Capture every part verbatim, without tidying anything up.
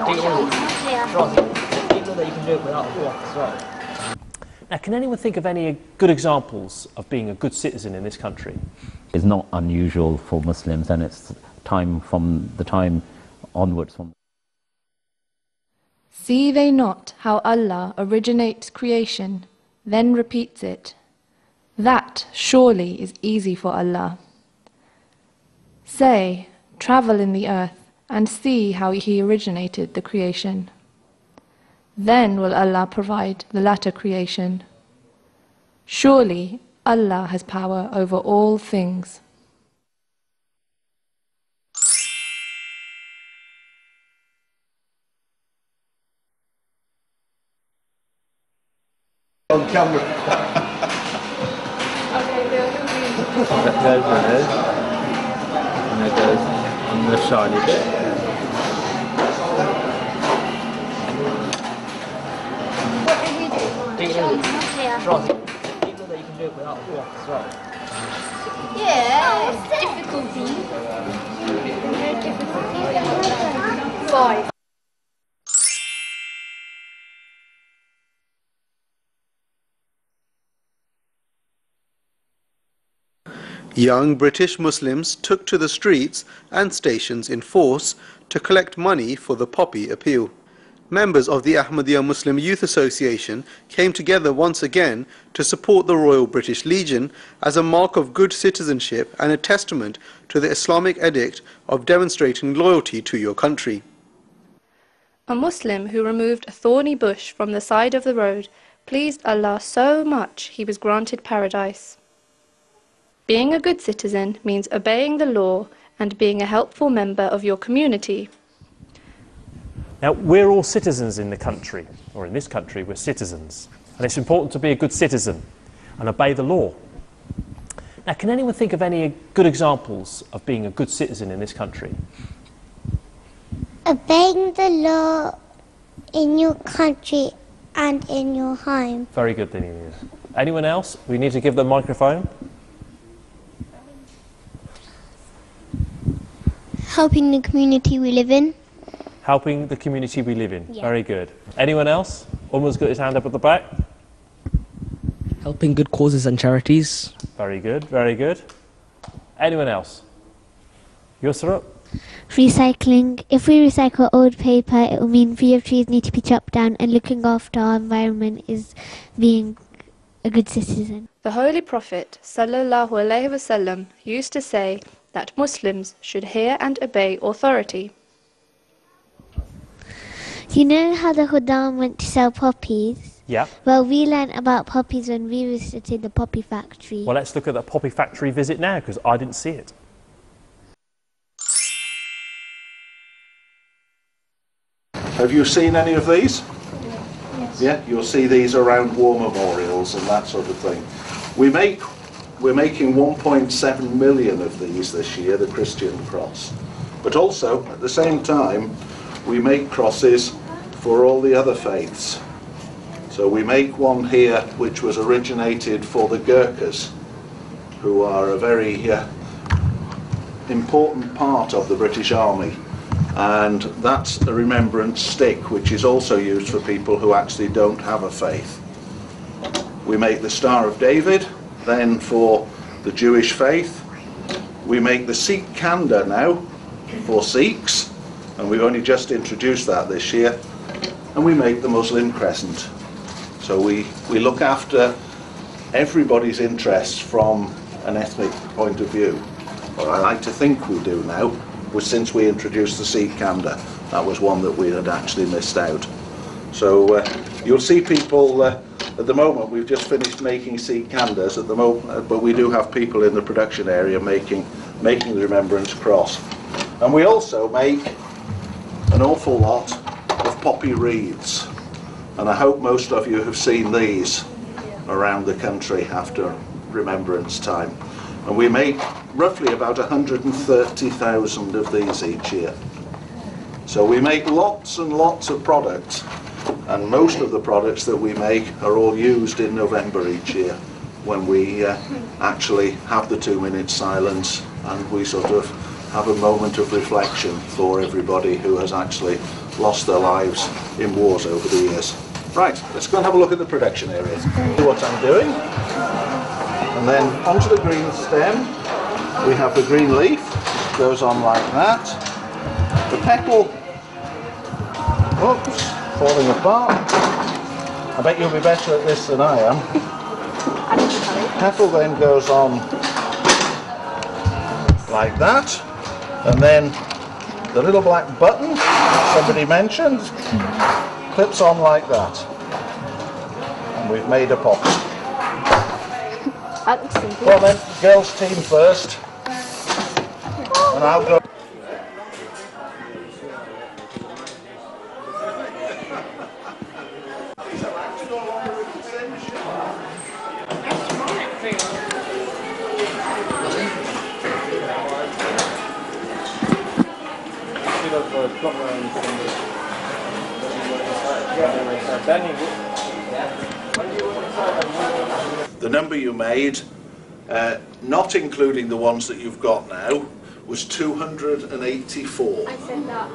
Now, can anyone think of any good examples of being a good citizen in this country? It's not unusual for Muslims, and it's time from the time onwards. From See they not how Allah originates creation, then repeats it? That surely is easy for Allah. Say, travel in the earth and see how He originated the creation. Then will Allah provide the latter creation. Surely Allah has power over all things. On camera. Okay, Bill, who That goes there, and that goes on the shiny bit. What do you do? Right. You know that you can do it without a block as well. Yeah, it's difficulty. Difficulty. Five. Young British Muslims took to the streets and stations in force to collect money for the Poppy Appeal. Members of the Ahmadiyya Muslim Youth Association came together once again to support the Royal British Legion as a mark of good citizenship and a testament to the Islamic edict of demonstrating loyalty to your country. A Muslim who removed a thorny bush from the side of the road pleased Allah so much he was granted paradise. Being a good citizen means obeying the law and being a helpful member of your community. Now, we're all citizens in the country, or in this country, we're citizens. And it's important to be a good citizen and obey the law. Now, can anyone think of any good examples of being a good citizen in this country? Obeying the law in your country and in your home. Very good, then, Inez. Anyone else? We need to give them a microphone. Helping the community we live in. Helping the community we live in. Yeah. Very good. Anyone else? Almost got his hand up at the back. Helping good causes and charities. Very good, very good. Anyone else? Yusra? Recycling. If we recycle old paper, it will mean fewer trees need to be chopped down, and looking after our environment is being a good citizen. The Holy Prophet sallallahu alaihi wasallam used to say that Muslims should hear and obey authority. You know how the Khuddam went to sell poppies? Yeah. Well, we learnt about poppies when we visited the poppy factory. Well, let's look at the poppy factory visit now, because I didn't see it. Have you seen any of these? Yes. Yeah, you'll see these around war memorials and that sort of thing. We make, we're making one point seven million of these this year, the Christian cross. But also, at the same time, we make crosses for all the other faiths. So we make one here which was originated for the Gurkhas, who are a very uh, important part of the British Army. And that's a remembrance stick which is also used for people who actually don't have a faith. We make the Star of David, then for the Jewish faith. We make the Sikh Kanda now for Sikhs, and we've only just introduced that this year. And we make the Muslim crescent. So we, we look after everybody's interests from an ethnic point of view. Or I like to think we do now, since we introduced the Sikh Kanda. That was one that we had actually missed out. So uh, you'll see people, uh, at the moment we've just finished making Sikh Kandas at the moment, uh, but we do have people in the production area making, making the Remembrance Cross. And we also make an awful lot of poppy wreaths, and I hope most of you have seen these around the country after Remembrance time. And we make roughly about one hundred thirty thousand of these each year. So we make lots and lots of products, and most of the products that we make are all used in November each year, when we uh, actually have the two minute silence and we sort of have a moment of reflection for everybody who has actually lost their lives in wars over the years. Right, let's go and have a look at the production area. See what I'm doing. And then onto the green stem, we have the green leaf. It goes on like that. The petal, oops, falling apart. I bet you'll be better at this than I am. Petal then goes on like that. And then the little black button somebody mentioned clips on like that. And we've made a poppy. That looks simple. Well then, girls team first. And I'll go. The number you made, uh, not including the ones that you've got now, was two hundred eighty-four. I said that.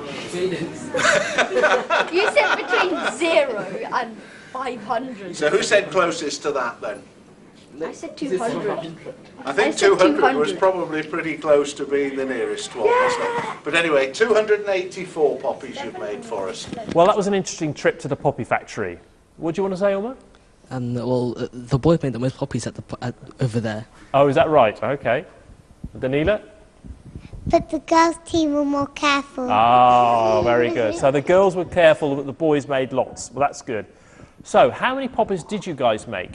You said between zero and five hundred. So who said closest to that then? I said two hundred. I think I said two hundred was two hundred. probably pretty close to being the nearest one, wasn't it? But anyway, two hundred eighty-four poppies you've made for us. Well, that was an interesting trip to the poppy factory. What do you want to say, Omar? Um, well, uh, the boy made the most poppies at the po- at, over there. Oh, is that right? Okay. Danila? But the girls' team were more careful. Ah, very good. So the girls were careful, but the boys made lots. Well, that's good. So, how many poppies did you guys make?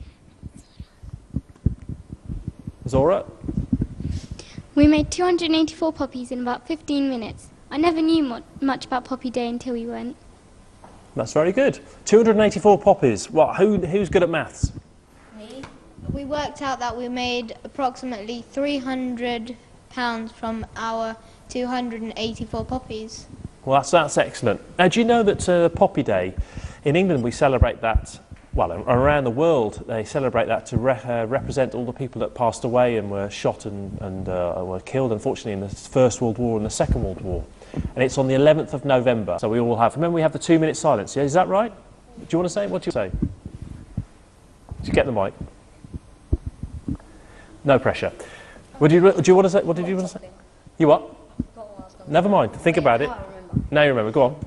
Zora? We made two hundred eighty-four poppies in about fifteen minutes. I never knew mu much about Poppy Day until we went. That's very good. two hundred eighty-four poppies. What? Who, who's good at maths? Me. We worked out that we made approximately three hundred pounds from our two hundred eighty-four poppies. Well, that's, that's excellent. Now, do you know that uh, Poppy Day, in England we celebrate that, well, around the world they celebrate that to re uh, represent all the people that passed away and were shot and, and uh, were killed, unfortunately, in the First World War and the Second World War. And it's on the eleventh of November, so we all have, remember we have the two minute silence, yeah, is that right? Do you want to say, what do you say? Did you get the mic? No pressure. Would you, do you want to say, what did you want to say? You what? Never mind, think about it. Now you remember, go on.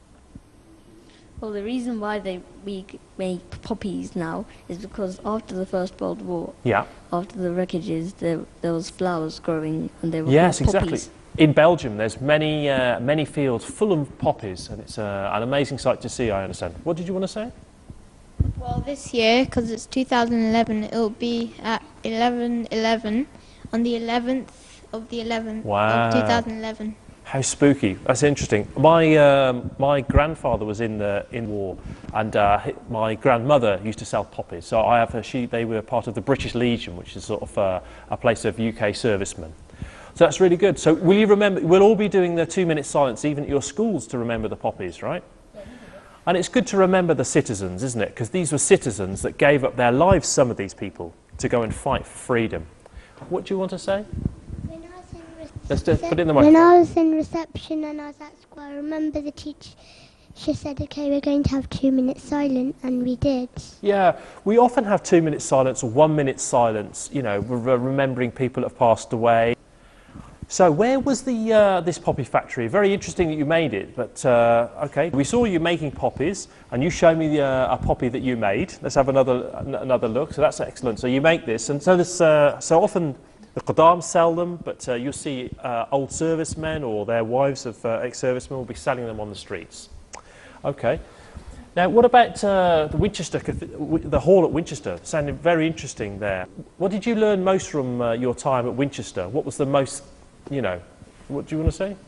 Well, the reason why they we make poppies now is because after the First World War, Yeah. after the wreckages, there, there was flowers growing and they were Yes, called exactly. poppies. In Belgium, there's many, uh, many fields full of poppies, and it's uh, an amazing sight to see, I understand. What did you want to say? Well, this year, because it's two thousand eleven, it'll be at eleven eleven on the eleventh of the eleventh Wow. of two thousand eleven. How spooky. That's interesting. My, um, my grandfather was in the in war, and uh, hi- my grandmother used to sell poppies. So I have a, she, they were part of the British Legion, which is sort of uh, a place of U K servicemen. So that's really good. So will you remember, we'll all be doing the two minute silence even at your schools to remember the poppies, right? And it's good to remember the citizens, isn't it? Because these were citizens that gave up their lives, some of these people, to go and fight for freedom. What do you want to say? When I was in Let's just put it in the When microphone. I was in reception and I was at school, I remember the teacher, she said, okay, we're going to have two minutes silent, and we did. Yeah, we often have two minutes silence or one minute silence, you know, re remembering people that have passed away. So where was the uh, this poppy factory? Very interesting that you made it, but uh, okay. We saw you making poppies, and you showed me the, uh, a poppy that you made. Let's have another another look. So that's excellent. So you make this, and so this uh, so often the Qadam sell them, but uh, you'll see uh, old servicemen or their wives of uh, ex-servicemen will be selling them on the streets. Okay. Now, what about uh, the Winchester, the hall at Winchester? Sounded very interesting there. What did you learn most from uh, your time at Winchester? What was the most, you know, what do you want to say?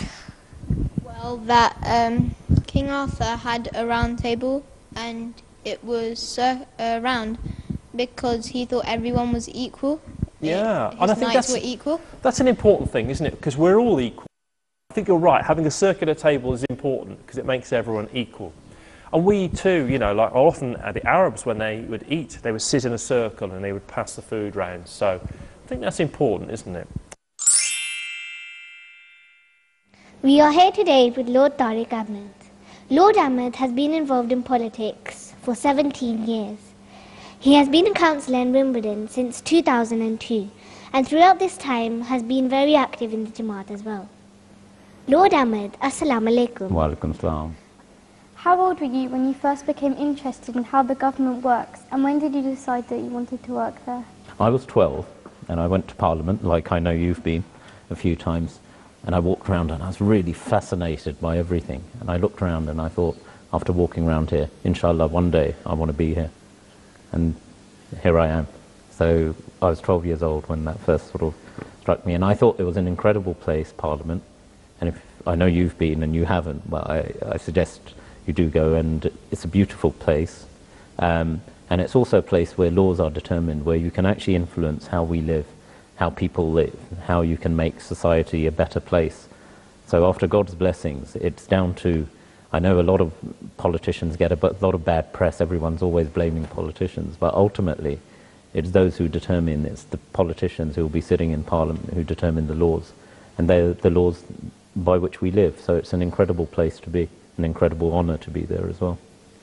Well, that um, King Arthur had a round table, and it was uh, uh, round because he thought everyone was equal. Yeah, His and I think knights that's, were equal. that's an important thing, isn't it? Because we're all equal. I think you're right, having a circular table is important because it makes everyone equal. And we too, you know, like often uh, the Arabs, when they would eat, they would sit in a circle and they would pass the food round. So I think that's important, isn't it? We are here today with Lord Tariq Ahmed. Lord Ahmed has been involved in politics for seventeen years. He has been a councillor in Wimbledon since two thousand two, and throughout this time has been very active in the Jamaat as well. Lord Ahmed, Assalamu alaikum. Wa alaikum salam. How old were you when you first became interested in how the government works, and when did you decide that you wanted to work there? I was twelve, and I went to Parliament, like I know you've been a few times, and I walked around and I was really fascinated by everything. And I looked around and I thought, after walking around here, inshallah, one day I want to be here. And here I am. So I was twelve years old when that first sort of struck me, and I thought it was an incredible place, Parliament. And if I know you've been and you haven't, but I, I suggest you do go, and it's a beautiful place. Um, and it's also a place where laws are determined, where you can actually influence how we live, how people live, how you can make society a better place. So after God's blessings, it's down to, I know a lot of politicians get a, a lot of bad press, everyone's always blaming politicians, but ultimately it's those who determine, it's the politicians who will be sitting in Parliament who determine the laws, and they're the laws by which we live. So it's an incredible place to be, an incredible honour to be there as well.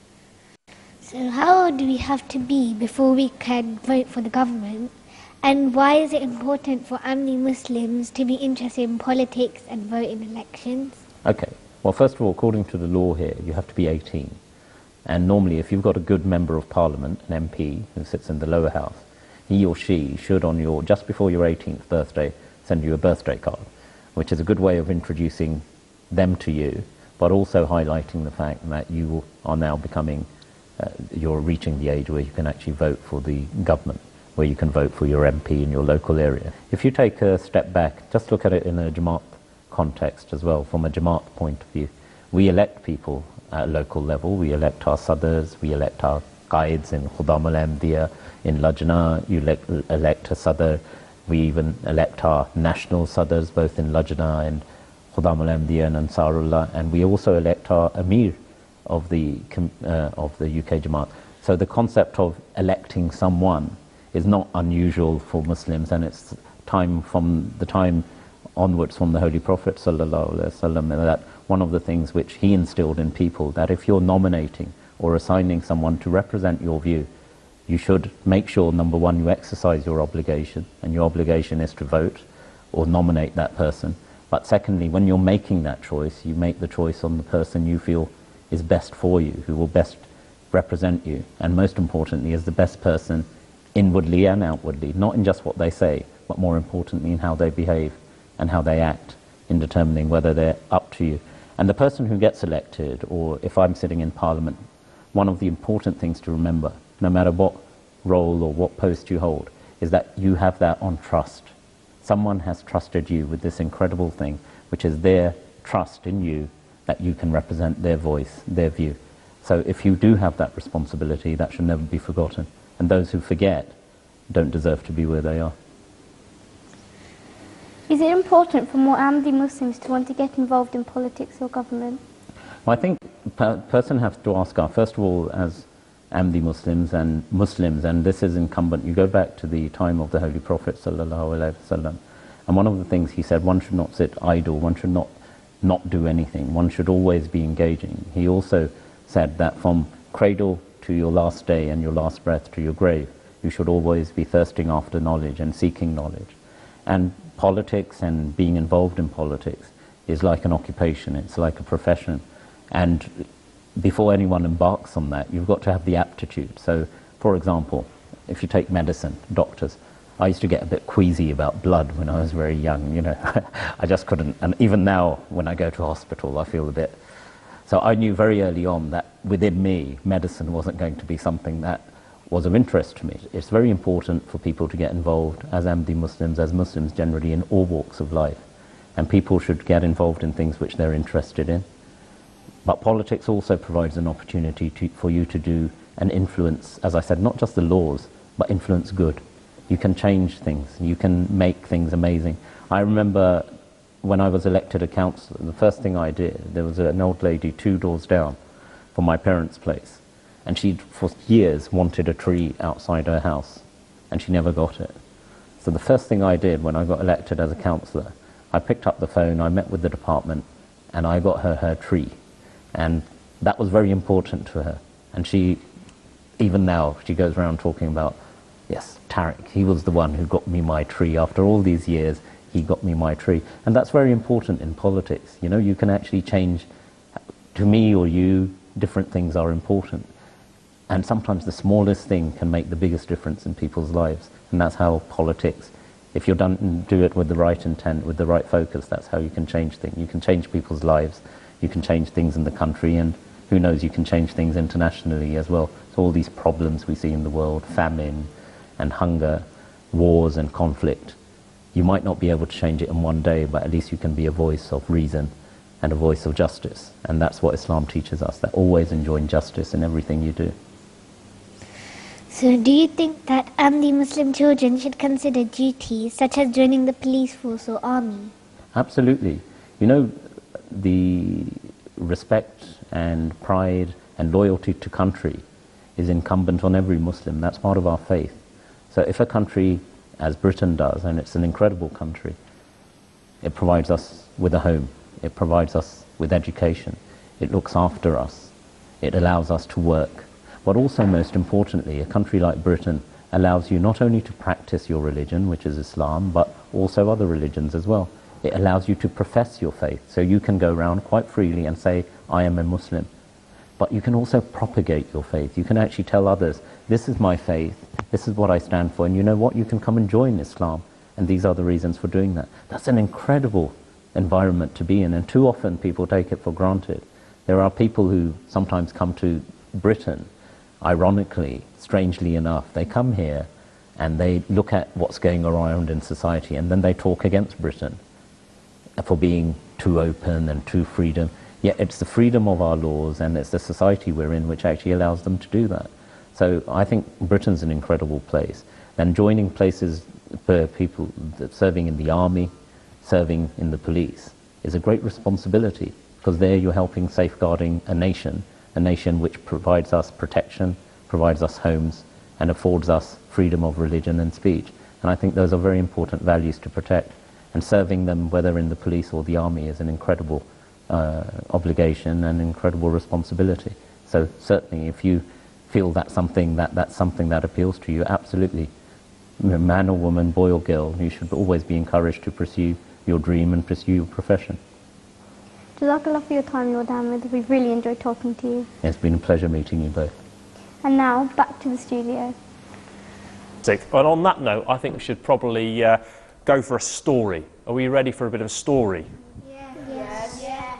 So how old do we have to be before we can vote for the government? And why is it important for Ahmadi Muslims to be interested in politics and vote in elections? Okay, well first of all, according to the law here, you have to be eighteen. And normally if you've got a good member of Parliament, an M P, who sits in the lower house, he or she should on your, just before your eighteenth birthday, send you a birthday card, which is a good way of introducing them to you, but also highlighting the fact that you are now becoming, uh, you're reaching the age where you can actually vote for the government, where you can vote for your M P in your local area. If you take a step back, just look at it in a Jamaat context as well, from a Jamaat point of view. We elect people at a local level, we elect our Sadrs, we elect our guides in Khudam al-Ahmadiyya, in Lajna, you elect, elect a Sadr, we even elect our national Sadrs both in Lajna and Khudam al-Ahmadiyya and Ansarullah, and we also elect our Amir of the, uh, of the U K Jamaat. So the concept of electing someone is not unusual for Muslims, and it's time from the time onwards from the Holy Prophet sallallahu alaihi wasallam, that one of the things which he instilled in people, that if you're nominating or assigning someone to represent your view, you should make sure, number one, you exercise your obligation, and your obligation is to vote or nominate that person. But secondly, when you're making that choice, you make the choice on the person you feel is best for you, who will best represent you, and most importantly is the best person inwardly and outwardly, not in just what they say, but more importantly in how they behave and how they act, in determining whether they're up to you. And the person who gets elected, or if I'm sitting in Parliament, one of the important things to remember, no matter what role or what post you hold, is that you have that on trust. Someone has trusted you with this incredible thing, which is their trust in you, that you can represent their voice, their view. So if you do have that responsibility, that should never be forgotten. And those who forget don't deserve to be where they are. Is it important for more Ahmadi Muslims to want to get involved in politics or government? Well, I think a person has to ask us, first of all, as Ahmadi Muslims and Muslims, and this is incumbent, you go back to the time of the Holy Prophet sallallahu alaihi wasallam, and one of the things he said, one should not sit idle, one should not not do anything, one should always be engaging. He also said that from cradle to your last day and your last breath to your grave, you should always be thirsting after knowledge and seeking knowledge. And politics and being involved in politics is like an occupation, it's like a profession. And before anyone embarks on that, you've got to have the aptitude. So, for example, if you take medicine, doctors, I used to get a bit queasy about blood when I was very young, you know. I just couldn't, and even now when I go to hospital I feel a bit. So I knew very early on that within me, medicine wasn't going to be something that was of interest to me. It's very important for people to get involved as Ahmadi Muslims, as Muslims generally, in all walks of life. And people should get involved in things which they're interested in. But politics also provides an opportunity to, for you to do and influence, as I said, not just the laws, but influence good. You can change things, you can make things amazing. I remember when I was elected a councillor, the first thing I did, there was an old lady two doors down from my parents' place, and she for years wanted a tree outside her house, and she never got it. So the first thing I did when I got elected as a councillor, I picked up the phone, I met with the department, and I got her her tree. And that was very important to her. And she, even now, she goes around talking about, yes, Tariq, he was the one who got me my tree. After all these years, he got me my tree. And that's very important in politics. You know, you can actually change, to me or you, different things are important. And sometimes the smallest thing can make the biggest difference in people's lives. And that's how politics, if you done do it with the right intent, with the right focus, that's how you can change things. You can change people's lives, you can change things in the country, and who knows, you can change things internationally as well. So all these problems we see in the world, famine and hunger, wars and conflict, you might not be able to change it in one day, but at least you can be a voice of reason and a voice of justice. And that's what Islam teaches us, that always enjoin justice in everything you do. So do you think that Ahmadi Muslim children should consider duties such as joining the police force or army? Absolutely. You know, the respect and pride and loyalty to country is incumbent on every Muslim. That's part of our faith. So if a country, as Britain does, and it's an incredible country, it provides us with a home, it provides us with education, it looks after us, it allows us to work. But also, most importantly, a country like Britain allows you not only to practice your religion, which is Islam, but also other religions as well. It allows you to profess your faith, so you can go around quite freely and say, I am a Muslim. But you can also propagate your faith. You can actually tell others, this is my faith, this is what I stand for, and you know what, you can come and join Islam, and these are the reasons for doing that. That's an incredible environment to be in, and too often people take it for granted. There are people who sometimes come to Britain, ironically, strangely enough, they come here and they look at what's going around in society, and then they talk against Britain for being too open and too freedom. Yet it's the freedom of our laws and it's the society we're in which actually allows them to do that. So I think Britain's an incredible place. And joining places for people serving in the army, serving in the police, is a great responsibility, because there you're helping safeguarding a nation, a nation which provides us protection, provides us homes, and affords us freedom of religion and speech. And I think those are very important values to protect. And serving them, whether in the police or the army, is an incredible uh, obligation and incredible responsibility. So certainly, if you feel that's something that that's something that appeals to you, absolutely, man or woman, boy or girl, you should always be encouraged to pursue your dream and pursue your profession. Jazakallah for your time, Lord Ahmed. We've really enjoyed talking to you. It's been a pleasure meeting you both. And now, back to the studio. And on that note, I think we should probably uh, go for a story. Are we ready for a bit of a story? Yeah. Yes. Yeah.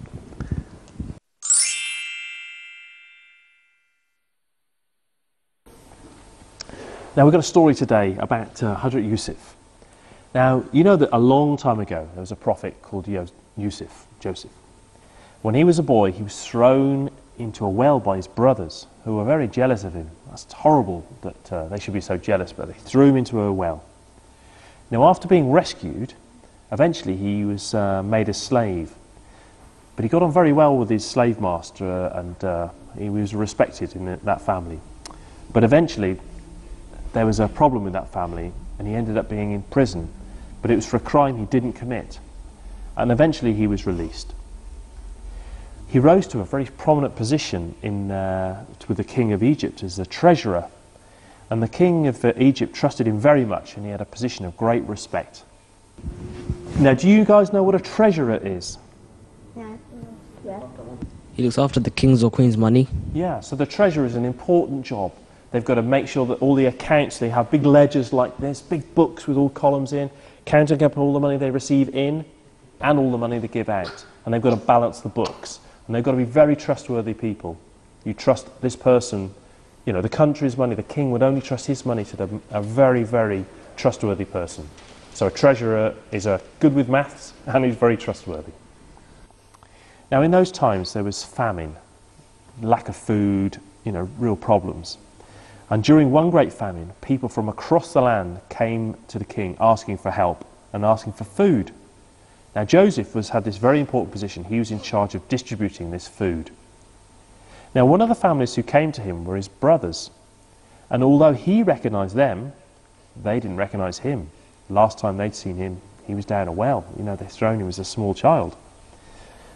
Now, we've got a story today about uh, Hazrat Yusuf. Now, you know that a long time ago, there was a prophet called Yo Yusuf, Joseph. When he was a boy, he was thrown into a well by his brothers, who were very jealous of him. That's horrible that uh, they should be so jealous, but they threw him into a well. Now, after being rescued, eventually he was uh, made a slave. But he got on very well with his slave master, and uh, he was respected in that family. But eventually, there was a problem with that family, and he ended up being in prison. But it was for a crime he didn't commit. And eventually he was released. He rose to a very prominent position in, uh, with the king of Egypt as the treasurer. And the king of uh, Egypt trusted him very much, and he had a position of great respect. Now, do you guys know what a treasurer is? Yeah. Yeah. He looks after the king's or queen's money. Yeah, so the treasurer is an important job. They've got to make sure that all the accounts, they have big ledgers like this, big books with all columns in, counting up all the money they receive in and all the money they give out. And they've got to balance the books. And they've got to be very trustworthy people. You trust this person, you know, the country's money, the king would only trust his money to the, a very, very trustworthy person. So a treasurer is a good with maths and he's very trustworthy. Now, in those times, there was famine, lack of food, you know, real problems. And during one great famine, people from across the land came to the king asking for help and asking for food. Now, Joseph was, had this very important position. He was in charge of distributing this food. Now, one of the families who came to him were his brothers. And although he recognized them, they didn't recognize him. Last time they'd seen him, he was down a well. You know, they'd thrown him as a small child.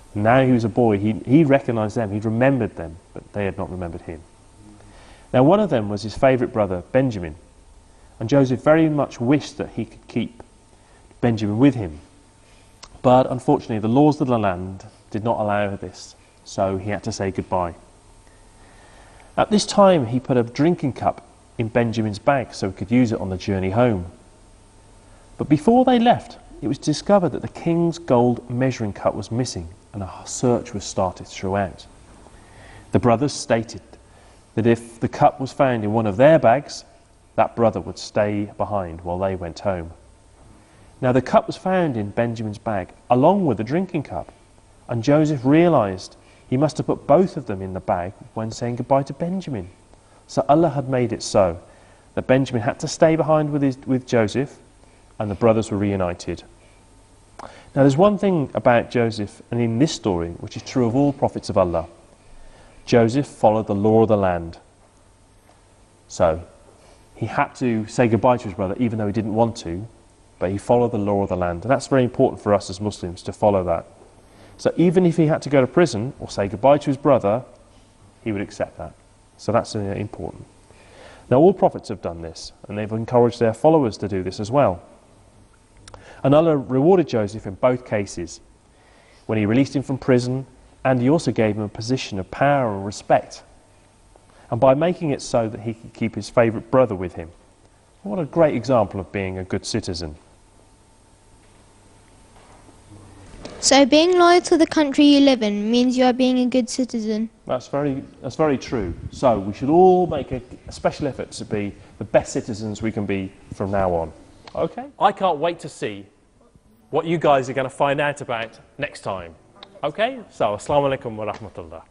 Now he was a boy, he, he recognised them, he'd remembered them, but they had not remembered him. Now one of them was his favourite brother, Benjamin, and Joseph very much wished that he could keep Benjamin with him. But unfortunately the laws of the land did not allow this, so he had to say goodbye. At this time he put a drinking cup in Benjamin's bag so he could use it on the journey home. But before they left, it was discovered that the king's gold measuring cup was missing, and a search was started throughout. The brothers stated that if the cup was found in one of their bags, that brother would stay behind while they went home. Now the cup was found in Benjamin's bag along with the drinking cup, and Joseph realised he must have put both of them in the bag when saying goodbye to Benjamin. So Allah had made it so that Benjamin had to stay behind with, his, with Joseph, and the brothers were reunited. Now there's one thing about Joseph, and in this story, which is true of all prophets of Allah. Joseph followed the law of the land. So he had to say goodbye to his brother even though he didn't want to, but he followed the law of the land. And that's very important for us as Muslims to follow that. So even if he had to go to prison or say goodbye to his brother, he would accept that. So that's uh, important. Now all prophets have done this, and they've encouraged their followers to do this as well. And Allah rewarded Joseph in both cases, when he released him from prison, and he also gave him a position of power and respect, and by making it so that he could keep his favourite brother with him. What a great example of being a good citizen. So being loyal to the country you live in means you are being a good citizen. That's very, that's very true. So we should all make a, a special effort to be the best citizens we can be from now on. Okay? I can't wait to see what you guys are going to find out about next time. Okay? So, Assalamu alaikum wa rahmatullah.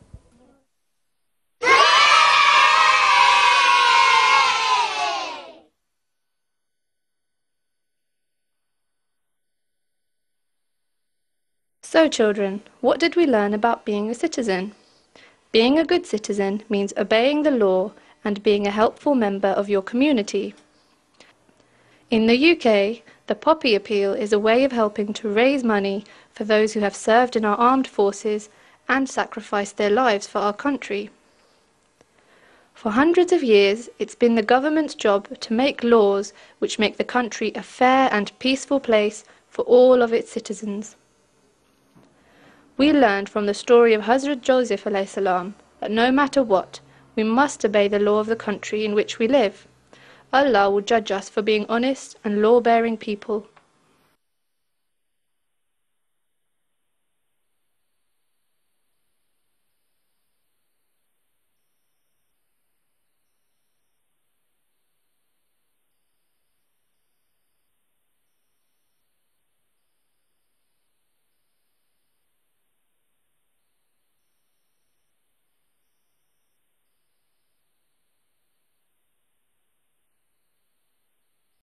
So children, what did we learn about being a citizen? Being a good citizen means obeying the law and being a helpful member of your community. In the U K, the Poppy Appeal is a way of helping to raise money for those who have served in our armed forces and sacrificed their lives for our country. For hundreds of years, it's been the government's job to make laws which make the country a fair and peaceful place for all of its citizens. We learned from the story of Hazrat Joseph alayhi salam that no matter what, we must obey the law of the country in which we live. Allah will judge us for being honest and law-bearing people.